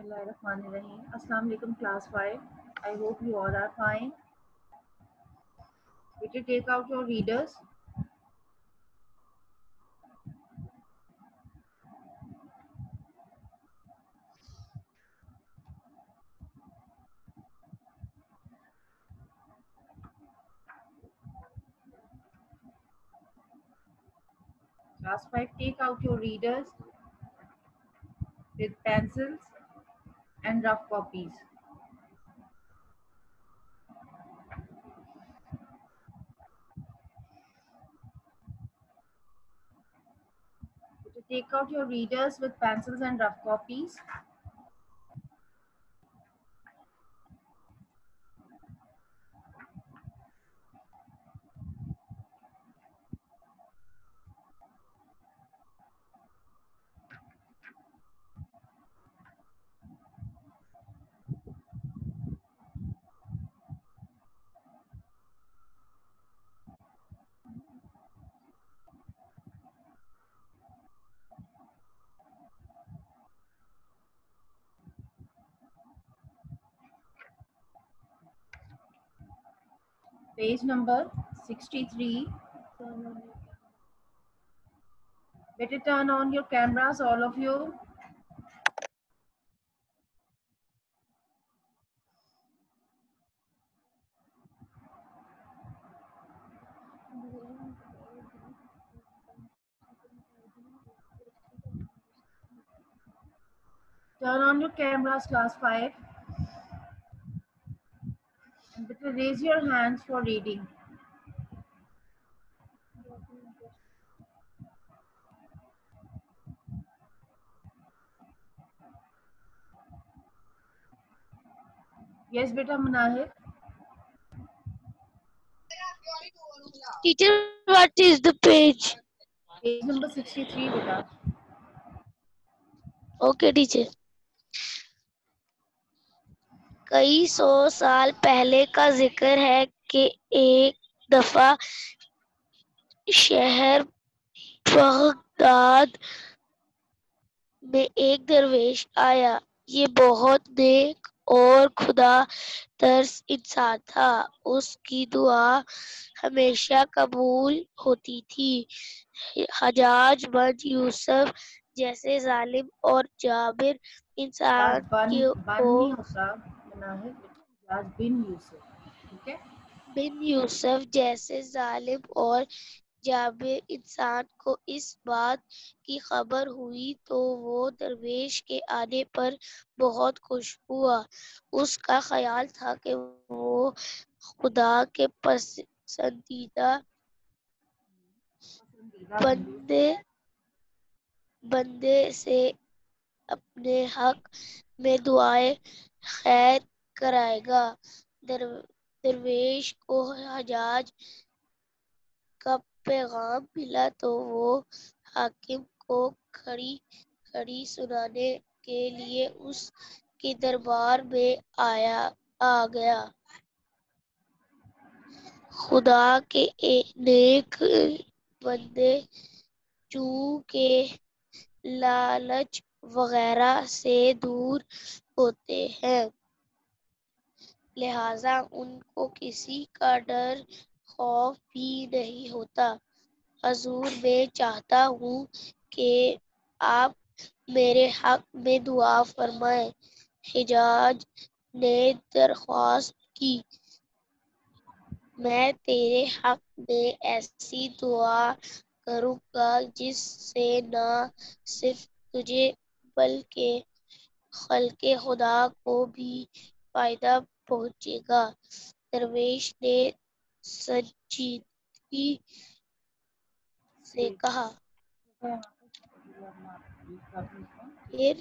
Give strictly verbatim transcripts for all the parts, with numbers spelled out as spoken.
Bismillahirrahmanirrahim. Assalamu alaikum class five. I hope you all are fine. Did you take out your readers? Class five, take out your readers with pencils and rough copies. Did you take out your readers with pencils and rough copies? Page number sixty-three. Better turn on your cameras, all of you. Turn on your cameras, class five. And better raise your hands for reading. Yes, beta Munahir. Teacher, what is the page? Page number sixty-three, beta. Okay, teacher. कई सौ साल पहले का जिक्र है कि एक दफा शहर बगदाद में एक दरवेश आया। ये बहुत नेक और खुदा तरस इंसान था। उसकी दुआ हमेशा कबूल होती थी। हजाज बन यूसुफ जैसे जालिम और जाबिर इंसान बन, को बन नहीं होता मुनाहिर, हजाज बिन यूसुफ, ठीक है? बिन यूसुफ जैसे जालिम और जाबिर इंसान को इस बात की खबर हुई तो वो दरवेश के आने पर बहुत खुश हुआ। उसका ख्याल था कि वो खुदा के पसंदीदा बंदे बंदे से अपने हक में दुआएं खैर कराएगा। दर, दरवेश को हजाज का पैगाम मिला तो वो हाकिम को खड़ी खड़ी सुनाने के लिए उसके दरबार में आया आ गया। खुदा के एक नेक बंदे चूंकि लालच वगैरह से दूर होते हैं, लिहाजा उनको किसी का डर खौफ भी नहीं होता। हजूर मैं चाहता हूँ कि आप मेरे हक में दुआ फरमाएं। हिजाज ने दरख्वास्त की, मैं तेरे हक में ऐसी दुआ करूँगा जिससे न सिर्फ तुझे बल्कि खल्के खुदा को भी फायदा पहुँचेगा। दरवेश ने संजीदगी से कहा। फिर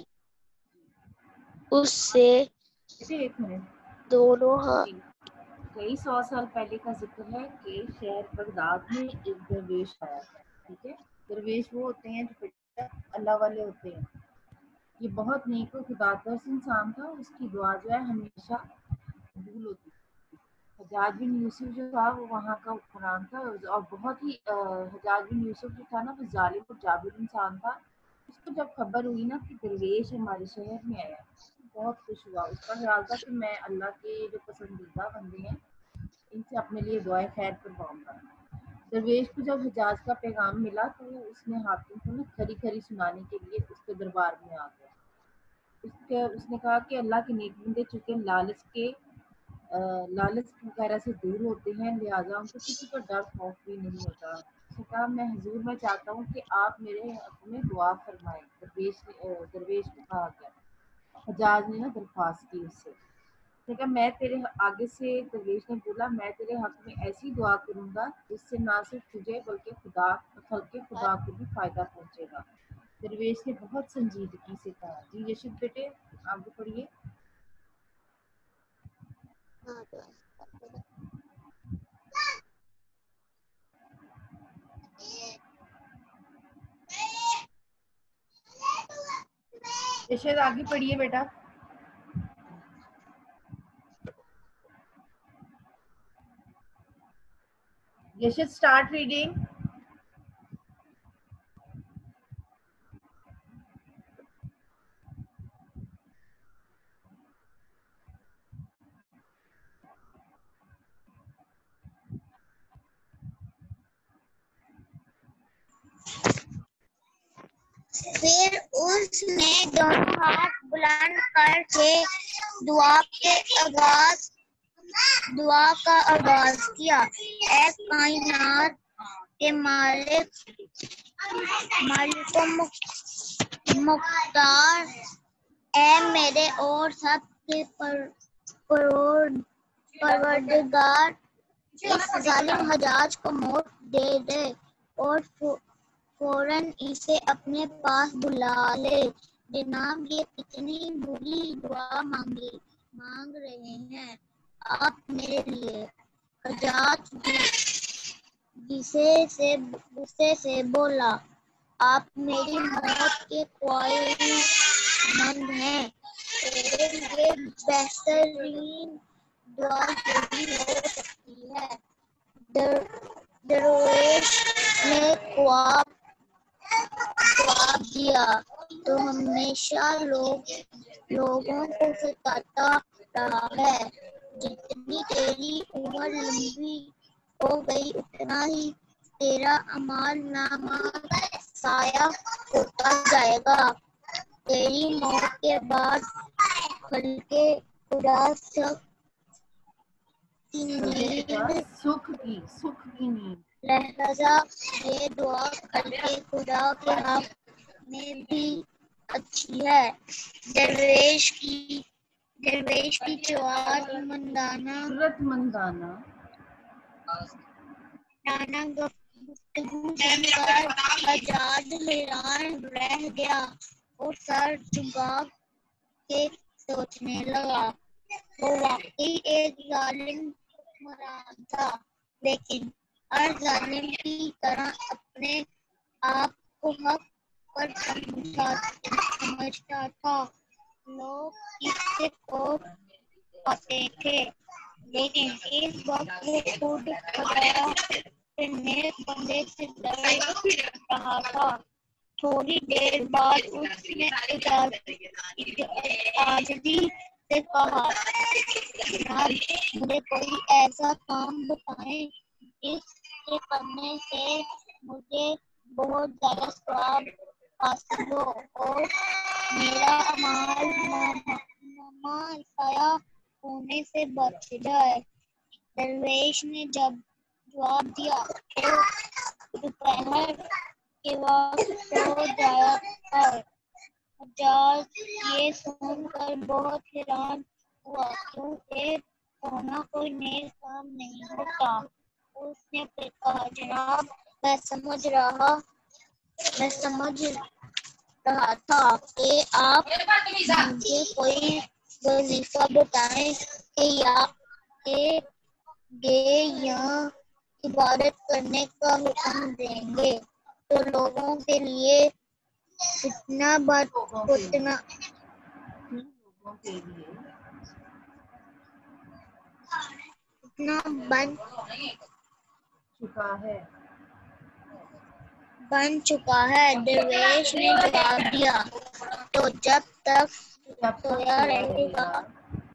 उससे एक मिनट, दोनों हाथ कई सौ साल पहले का जिक्र है कि शहर बगदाद में एक दरवेश आया, ठीक है? दरवेश वो होते हैं जो अल्लाह वाले होते हैं। ये बहुत नेक और खुदातर्स इंसान था। उसकी दुआ जो है हमेशा कबूल होती थी। हजाज बिन यूसुफ जो था वो वहाँ का हुक्मरान था और बहुत ही हजाज बिन यूसुफ जो था ना वो जालिम और जाबिर इंसान था। उसको जब खबर हुई ना कि दरवेश हमारे शहर में आया बहुत खुश हुआ। उसका ख्याल था कि मैं अल्लाह के जो पसंदीदा बंदे हैं इनसे अपने लिए दुआएं खैर करवाऊंगा। दरवेश को जब हिजाज का पैगाम मिला तो उसने हाकिम को ना खरी खरी सुनाने के लिए उसके दरबार में आ गया। उसके उसने कहा कि अल्लाह के नेक बंदे चूंकि लालच के अ, लालच वगैरह से दूर होते हैं, लिहाजा उनको किसी का डर खौफ भी नहीं होता। उसने कहा मैं हुजूर मैं चाहता हूँ कि आप मेरे हक में दुआ फरमाएं। दरवेश ने अ, दरवेश को कहा गया। हजाज ने ना दरख्वास्त की उससे। उसने कहा मैं तेरे आगे से दरवेश ने बोला मैं तेरे हक में ऐसी दुआ करूंगा जिससे ना सिर्फ तुझे बल्कि खुदा खल्के खुदा को भी फायदा पहुंचेगा। दरवेश ने बहुत संजीदगी से कहा। जी यशुद बेटे आगे पढ़िए। यशद आगे पढ़िए बेटा। Yashad start reading. फिर उसने दोनों हाथ बुलंद करके दुआ के आगाज दुआ का आगाज किया। ऐ कायनात के मालिक मालिक मुख्तार, ऐ मेरे और सब के पर, परवरदिगार, इस जालिम हजाज को मौत दे दे और फौरन इसे अपने पास बुला ले। जनाब ये कितनी बुरी दुआ मांगी मांग रहे हैं आप मेरे लिए। हजाज गुस्से से गुस्से से बोला, आप मेरी मौत के ख्वाहिशमंद हैं। तेरे लिए बेहतरीन दुआ यही हो सकती है। दर, दरवेश ने ख्वाब जवाब दिया, तो हमेशा लोग लोगों को सताता रहा है। जितनी तेरी उम्र लंबी हो गई उतना ही तेरा अमाल नामा साया होता जाएगा। तेरी मौत के बाद खल्के खुदा सब की नींद सुख की सुख की नींद। लिहाजा ये दुआ खल्के खुदा के हक में भी अच्छी है। दरवेश की दरवेश की जरूरतमंदाना जरूरतमंदाना नाना गुफ्तगू सुनकर हजाज हैरान रह गया और सर झुका के सोचने लगा। वो वाकई एक जालिम हुक्मरान था, लेकिन हर जालिम की तरह अपने आप को हक पर समझता था। लोग इससे खौफ खाते थे, लेकिन इस वक्त वो खुद खुदा के नेक बंदे से डर रहा था। थोड़ी देर बाद उसने आजिज़ी से कहा, जनाब मुझे कोई ऐसा काम बताएं जिसके करने से मुझे बहुत ज्यादा सवाब हासिल हो और मेरा अमाल नामा साया होने से बच जाए। दरवेश ने जब जवाब दिया तो दोपहर के वक्त हो जाया था। हजाज ये सुनकर बहुत हैरान हुआ क्योंकि सोना कोई नेक काम नहीं होता। उसने फिर कहा, जनाब मैं समझ रहा मैं समझ रहा था कि आप मुझे कोई वजीफा बताएं कि या के गे या इबादत करने का हुक्म देंगे तो लोगों के लिए इतना बद उतना लोगों के लिए इतना बन चुका है बन चुका है। दरवेश ने जवाब दिया, तो जब तक जब तक सोया सोया रहेगा रहेगा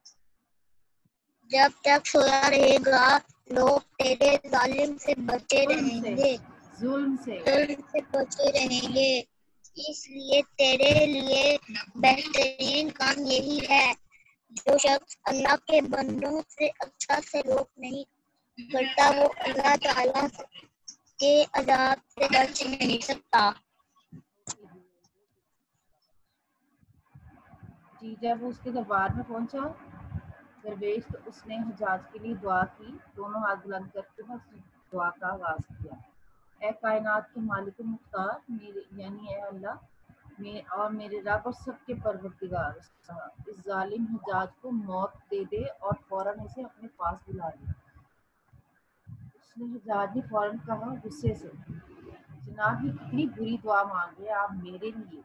जब तक सोया रहेगा लोग तेरे जालिम से बचे जुल्म से रहेंगे जुल्म से जुल्म से बचे रहेंगे इसलिए तेरे लिए बेहतरीन काम यही है जो शख्स अल्लाह के बंदों से अच्छा सलूक नहीं करता वो अल्लाह ताला के अजाब से बच नहीं सकता। जी जब वो उसके दरबार में पहुंचा दरवेश तो उसने हजाज के लिए दुआ की। दोनों हाथ बुलंद करके उसने दुआ का आगाज किया। ए कायनात के मालिक मुख्तार मेरे यानी ए अल्लाह मैं और मेरे रब और सबके परवरदिगार इस जालिम हजाज को मौत दे दे और फौरन इसे अपने पास बुला ले। उसने हजाज ने फौरन कहा गुस्से से, जनाब ये कितनी बुरी दुआ मांग रहे आप मेरे लिए।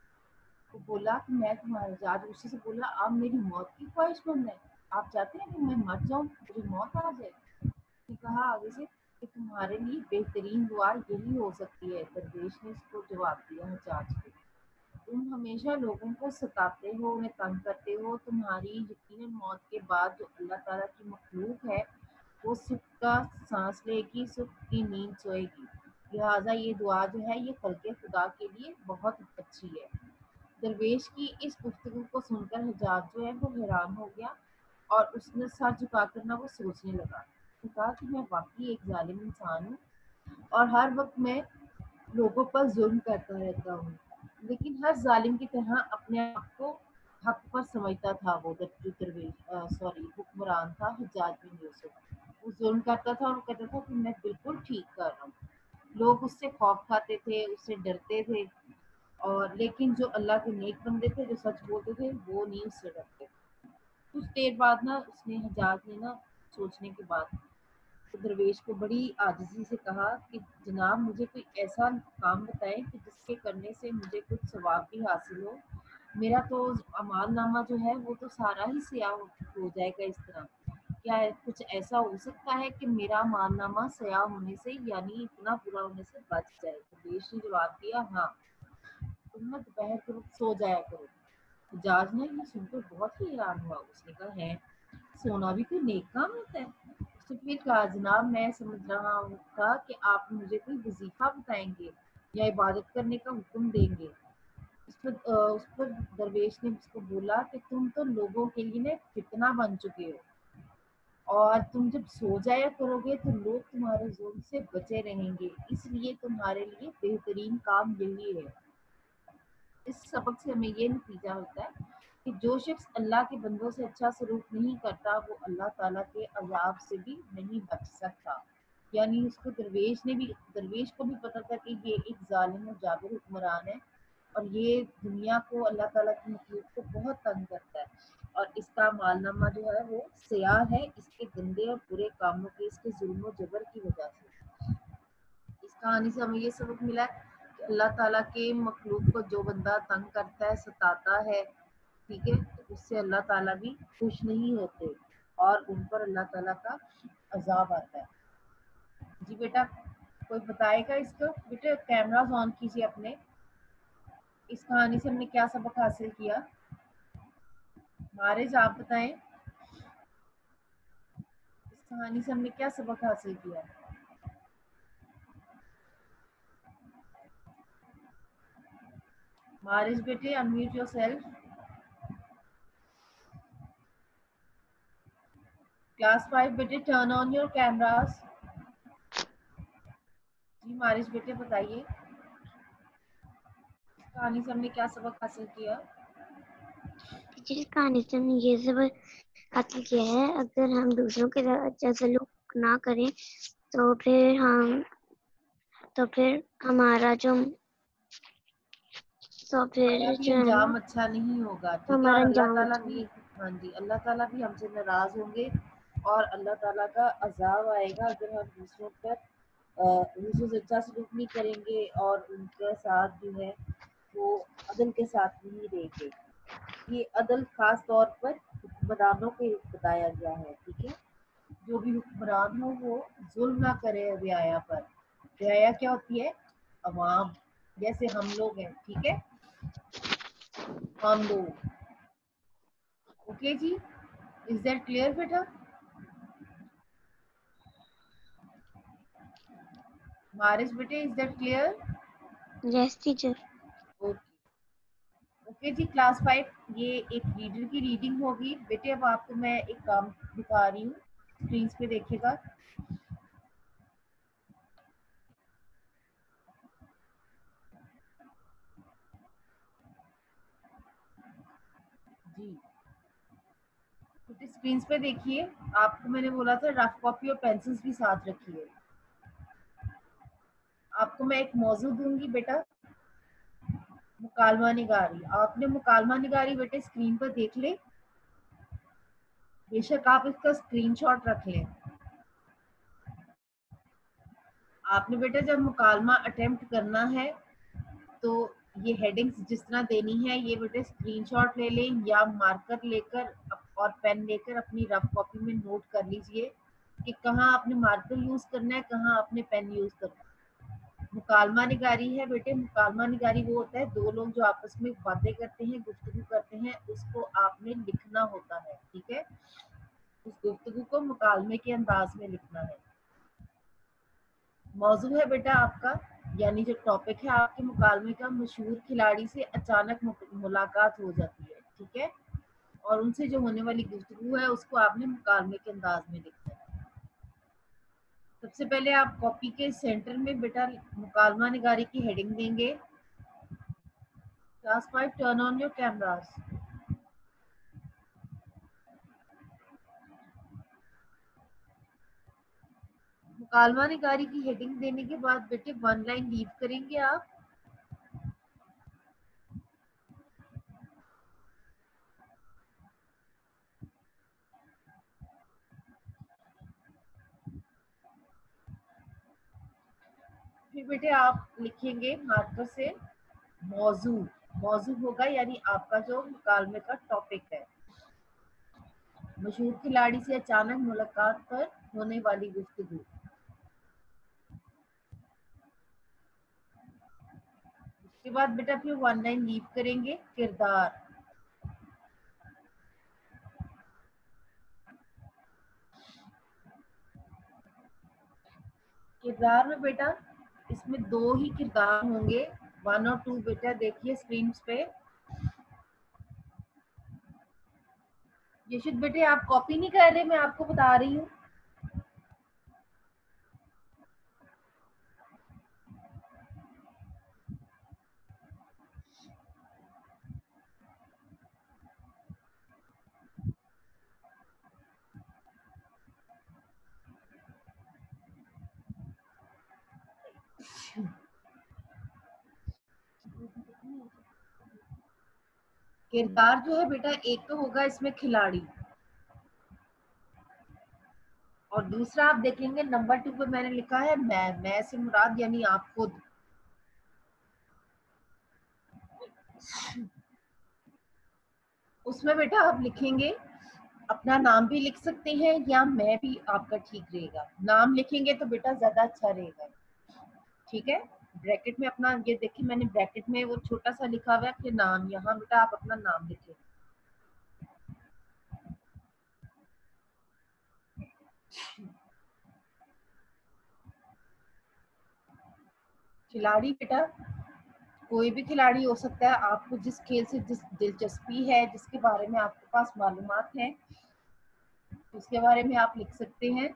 वो बोला कि मैं तुम्हारे हजाज गुस्से से बोला आप मेरी मौत की ख्वाहिशमंद है, आप चाहते हैं कि मैं मर जाऊं मुझे मौत आ जाए। उसने कहा आगे से कि तुम्हारे लिए बेहतरीन दुआ यही हो सकती है। दरवेश ने इसको जवाब दिया हजाज को, तुम हमेशा लोगों को सताते हो उन्हें तंग करते हो। तुम्हारी यकीनन मौत के बाद जो अल्लाह ताला की मखलूक है वो सुख का सांस लेगी सुख की नींद सोएगी। लिहाजा ये दुआ जो है ये खल्के खुदा के लिए बहुत अच्छी है। दरवेश की इस गुफ्तगू को सुनकर हजाज जो है वो हैरान हो गया और उसने सर झुकाकर ना वो सोचने लगा। उसने कहा कि मैं वाकई एक जालिम इंसान हूँ और हर वक्त मैं लोगों पर जुल्म करता रहता हूँ, लेकिन हर जालिम की तरह अपने आप को हक पर समझता था। वो दर- जो दरवेश सॉरी हुक्मरान था हज्जाज बिन यूसुफ, वो जुल्म करता था और वो कहता था कि मैं बिल्कुल ठीक कर रहा हूँ। लोग उससे खौफ खाते थे उससे डरते थे और लेकिन जो अल्लाह के नेक बंदे थे जो सच बोलते थे वो नहीं उससे डरते। कुछ देर बाद ना उसने हज्जाज ने ना सोचने के बाद तो दरवेश को बड़ी आजिज़ी से कहा कि जनाब मुझे कोई ऐसा काम बताएं कि जिसके करने से मुझे कुछ सवाब भी हासिल हो। मेरा तो अमाल नामा जो है वो तो सारा ही स्याह हो हो जाएगा इस तरह। क्या है, कुछ ऐसा हो सकता है कि मेरा अमाल नामा स्याह होने से यानी इतना बुरा होने से बच जाए। दरवेश ने जवाब दिया हाँ, तुम ना दोपहर को सो जाया करो। जज ने ये सुनकर बहुत ही हैरान हुआ। उसने कहा है सोना भी कोई नेक काम होता है। उसने फिर कहा जनाब मैं समझ रहा हूँ था कि आप मुझे कोई वजीफा बताएंगे या इबादत करने का हुक्म देंगे। उस पर अ, उस पर दरवेश ने उसको बोला कि तुम तो लोगों के लिए ना फितना बन चुके हो और तुम जब सो जाया करोगे तो लोग तुम्हारे जुल्म से बचे रहेंगे, इसलिए तुम्हारे लिए बेहतरीन काम यही है। इस सबक से हमें ये नतीजा होता है कि जो शख्स अल्लाह के बंदों से अच्छा सलूक नहीं करता वो अल्लाह ताला के अजाब से भी नहीं बच सकता। यानी उसको दरवेश ने भी दरवेश को भी पता था कि ये एक जालिम और जाबिर हुक्मरान है और ये दुनिया को अल्लाह ताला की मखलूक को बहुत तंग करता है और इसका मालनामा जो है वो स्याह है इसके गंदे और बुरे कामों के इसके जुल्म और जबर की वजह से। इस कहानी से हमें ये सबक मिला है कि अल्लाह ताला के मखलूक को जो बंदा तंग करता है सताता है, ठीक है, तो उससे अल्लाह ताला भी खुश नहीं होते और उन पर अल्लाह ताला का अजाब आता है। जी बेटा कोई बताएगा इसको? बेटा कैमरास ऑन कीजिए अपने। इस कहानी से हमने क्या सबक हासिल किया? मारिज आप बताएं, इस कहानी से हमने क्या सबक हासिल किया? मारिज बेटे अनम्यूट योरसेल्फ। क्लास फाइव बेटे टर्न ऑन योर कैमरास। जी मारिज बेटे बताइए कहानी से हमने क्या सबक हासिल किया? जिस कहानी से हमने ये सबक हासिल किया है, अगर हम दूसरों के साथ अच्छा सलूक ना करें तो फिर हम तो फिर हमारा जो तो हमारा फिर भी जो है ना अंजाम अच्छा नहीं होगा, ठीक है, हमारा और अल्लाह अंजाम ताला अच्छा भी नहीं। हाँ जी अल्लाह ताला भी हमसे नाराज होंगे और अल्लाह ताला का अजाब आएगा अगर हम दूसरों पर अ, दूसरों से अच्छा सलूक नहीं करेंगे और उनके साथ जो है वो अदल के साथ नहीं रहेंगे। ये अदल खास तौर पर हुक्मरानों के बताया गया है, ठीक है, जो भी हुक्मरान हो वो जुल्म ना करे रियाया पर। रियाया क्या होती है? अवाम, जैसे हम लोग हैं, ठीक है, हम लोग ओके जी, इज दैट क्लियर बेटा? मारिस बेटे, is that clear? Yes teacher. Okay okay जी, क्लास फाइव ये एक रीडर की रीडिंग होगी बेटे। अब आपको मैं एक काम दिखा रही हूँ, स्क्रीन पे देखिएगा। जी बेटे, स्क्रीन पे देखिए। आपको मैंने बोला था रफ कॉपी और पेंसिल्स भी साथ रखिए। आपको मैं एक मौजू दूंगी बेटा, मुकालमा निगारी। आपने मुकालमा निगारी बेटे स्क्रीन पर देख ले, बेशक आप इसका स्क्रीनशॉट रख लें। आपने बेटा जब मुकालमा अटेम्प्ट करना है तो ये हेडिंग्स जिस तरह देनी है ये बेटे स्क्रीनशॉट ले लें या मार्कर लेकर और पेन लेकर अपनी रफ कॉपी में नोट कर लीजिए कि कहाँ आपने मार्कर यूज करना है, कहाँ आपने पेन यूज करना है। मुकालमा निगारी है बेटे, मुकालमा निगारी वो होता है दो लोग जो आपस में बातें करते हैं, गुफ्तगू करते हैं, उसको आपने लिखना होता है। ठीक है, उस गुफ्तगू को मुकालमे के अंदाज में लिखना है। मौजू है बेटा आपका, यानी जो टॉपिक है आपके मुकालमे का, मशहूर खिलाड़ी से अचानक मुलाकात हो जाती है। ठीक है, और उनसे जो होने वाली गुफ्तगू है उसको आपने मुकालमे के अंदाज में लिखना है। सबसे पहले आप कॉपी के सेंटर में बेटा मुकालमा निगारी की हेडिंग देंगे। Class five, turn on your cameras. मुकालमा निगारी की हेडिंग देने के बाद बेटे वन लाइन लीव करेंगे आप। फिर बेटे आप लिखेंगे मार्कर से मौजू। मौजू होगा यानी आपका जो मुकालमे का टॉपिक है, मशहूर खिलाड़ी से अचानक मुलाकात पर होने वाली गुफ्तगू। उसके बाद बेटा फिर वन लाइन लीव करेंगे किरदार। किरदार में बेटा इसमें दो ही किरदार होंगे, वन और टू। बेटा देखिए स्क्रीन पे। यशुद बेटे आप कॉपी नहीं कर रहे, मैं आपको बता रही हूँ। किरदार जो है बेटा एक तो होगा इसमें खिलाड़ी, और दूसरा आप देखेंगे नंबर टू पे मैंने लिखा है मैं। मैं से मुराद यानी आप खुद। उसमें बेटा आप लिखेंगे, अपना नाम भी लिख सकते हैं या मैं भी आपका ठीक रहेगा। नाम लिखेंगे तो बेटा ज्यादा अच्छा रहेगा। ठीक है, ब्रैकेट में अपना ये देखिए, मैंने ब्रैकेट में वो छोटा सा लिखा हुआ है फिर नाम, यहाँ बेटा आप अपना नाम लिखें। खिलाड़ी बेटा कोई भी खिलाड़ी हो सकता है, आपको जिस खेल से जिस दिलचस्पी है, जिसके बारे में आपके पास मालूमात है, उसके बारे में आप लिख सकते हैं।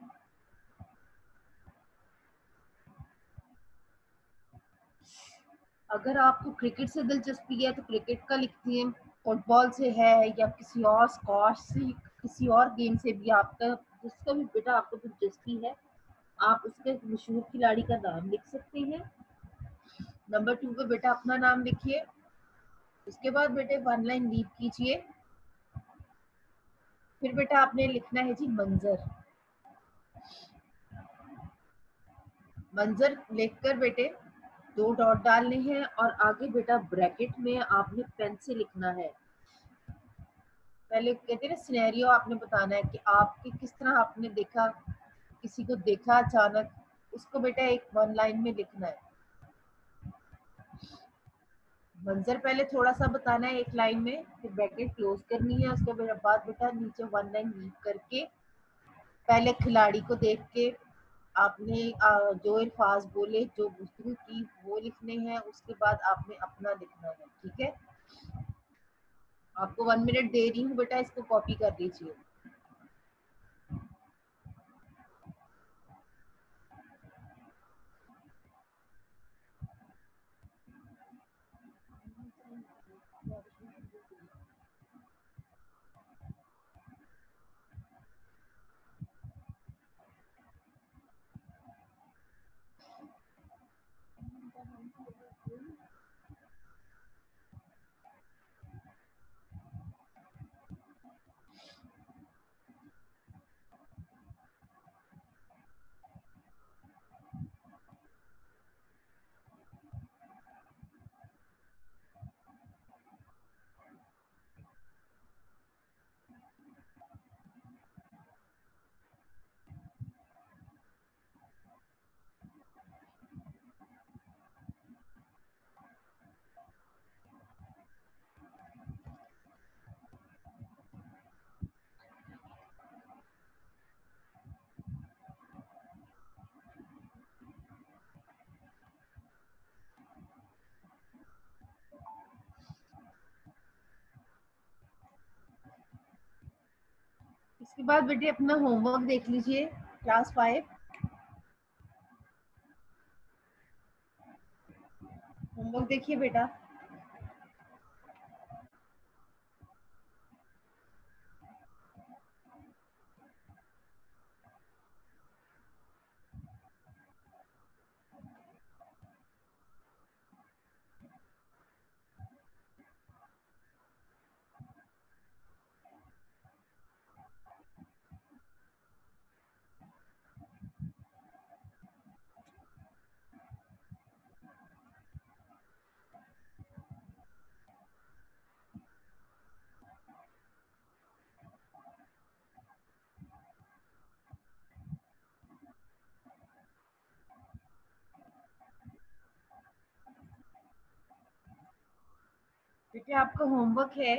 अगर आपको क्रिकेट से दिलचस्पी है तो क्रिकेट का लिखती हैं, फुटबॉल से है या किसी और स्क्वाश से, किसी और गेम से भी आपका जिसका भी बेटा आपको दिलचस्पी है, आप उसके मशहूर खिलाड़ी का नाम लिख सकते हैं। नंबर टू पे बेटा अपना नाम लिखिए। उसके बाद बेटे वन लाइन लीव कीजिए। फिर बेटा आपने लिखना है जी मंजर। मंजर लिखकर बेटे दो डॉट डालने हैं और आगे बेटा ब्रैकेट में आपने पेन से लिखना है। पहले कहते हैं ना सिनेरियो आपने बताना है कि आपके किस तरह आपने देखा, किसी को देखा अचानक, उसको बेटा एक वन लाइन में लिखना है। मंजर पहले थोड़ा सा बताना है एक लाइन में, फिर ब्रैकेट क्लोज करनी है, उसके बाद बेटा नीचे वन लाइन लीव करके पहले खिलाड़ी को देख के आपने जो अल्फाज बोले, जो गुफ्तगू की, वो लिखने हैं। उसके बाद आपने अपना लिखना है। ठीक है, आपको वन मिनट दे रही हूँ बेटा, इसको कॉपी कर लीजिए। इसके बाद बेटे अपना होमवर्क देख लीजिए, क्लास फाइव होमवर्क देखिए बेटा। बेटे आपका होमवर्क है,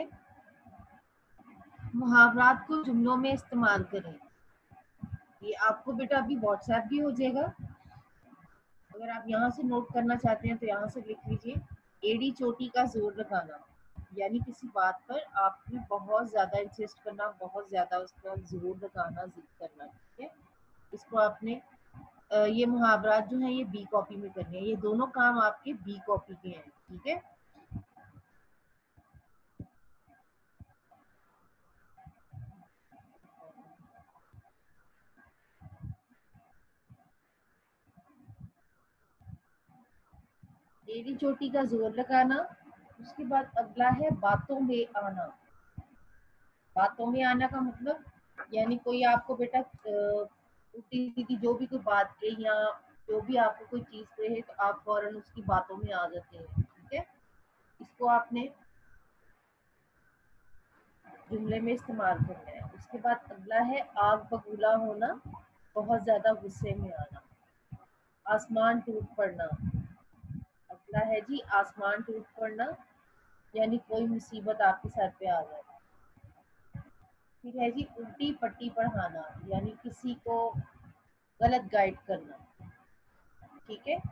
मुहावरात को जुमलों में इस्तेमाल करें। ये आपको बेटा अभी व्हाट्सएप भी हो जाएगा, अगर आप यहाँ से नोट करना चाहते हैं तो यहाँ से लिख लीजिए। एड़ी चोटी का जोर लगाना, यानी किसी बात पर आपने बहुत ज्यादा इंसिस्ट करना, बहुत ज्यादा उसका जोर लगाना, जिक्र करना। ठीक है, इसको आपने ये मुहावरात जो है ये बी कॉपी में करने हैं। ये दोनों काम आपके बी कॉपी के हैं। ठीक है, एड़ी चोटी का जोर लगाना। उसके बाद अगला है बातों में आना। बातों में आना का मतलब यानी कोई आपको बेटा उल्टी सीधी जो भी कोई बात कहे या जो भी आपको कोई चीज कहे तो आप फौरन उसकी बातों में आ जाते हैं। ठीक है, इसको आपने जुमले में इस्तेमाल करना है। उसके बाद अगला है आग बबूला होना, बहुत ज्यादा गुस्से में आना। आसमान टूट पड़ना, अगला है जी आसमान टूट पड़ना, यानी कोई मुसीबत आपके सर पे आ जाए। फिर है जी उल्टी पट्टी पढ़ाना, यानी किसी को गलत गाइड करना। ठीक है,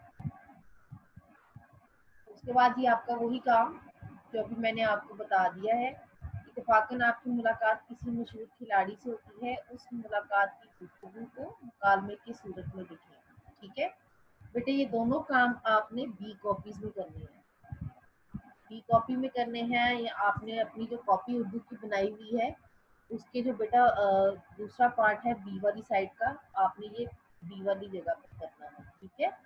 उसके बाद ही आपका वही काम जो अभी मैंने आपको बता दिया है। इत्तेफाकन आपकी मुलाकात किसी मशहूर खिलाड़ी से होती है, उस मुलाकात की गुफ्तगू को मुकालमे की सूरत में लिखें। ठीक है बेटे, ये दोनों काम आपने बी कॉपीज में करने हैं। बी कॉपी में करने हैं या आपने अपनी जो कॉपी उर्दू की बनाई हुई है उसके जो बेटा दूसरा पार्ट है बी वाली साइड का, आपने ये बी वाली जगह पर करना है। ठीक है,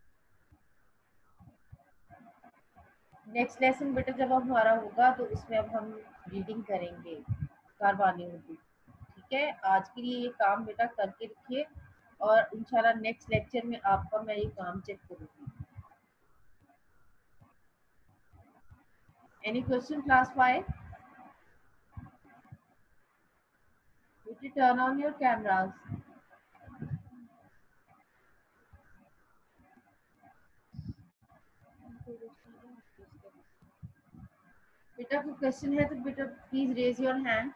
नेक्स्ट लेसन बेटा जब हमारा होगा तो उसमें अब हम रीडिंग करेंगे कारवानी उर्दू। ठीक है, आज के लिए ये काम बेटा करके रखिए और इंशाल्लाह नेक्स्ट लेक्चर में आपका मैं ये काम चेक करूंगी। Any question class five? Would you turn on your cameras? बेटा कोई क्वेश्चन है तो बेटा please raise your hand.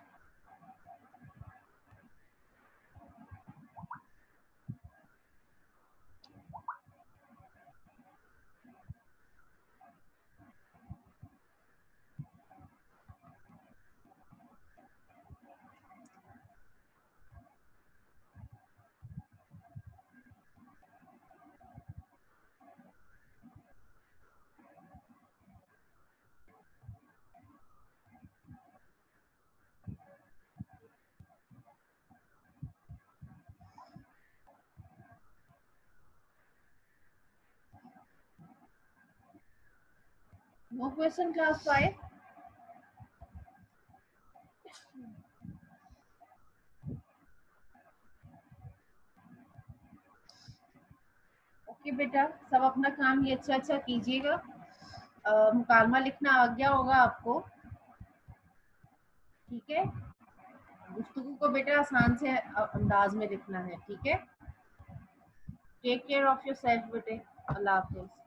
No question class five. Okay बेटा, सब अपना काम ये अच्छा अच्छा कीजिएगा। मुकालमा लिखना आ गया होगा आपको, ठीक है। गुफ्तगू को बेटा आसान से अंदाज में लिखना है, ठीक है। Take care of yourself बेटे। अल्लाह हाफिज।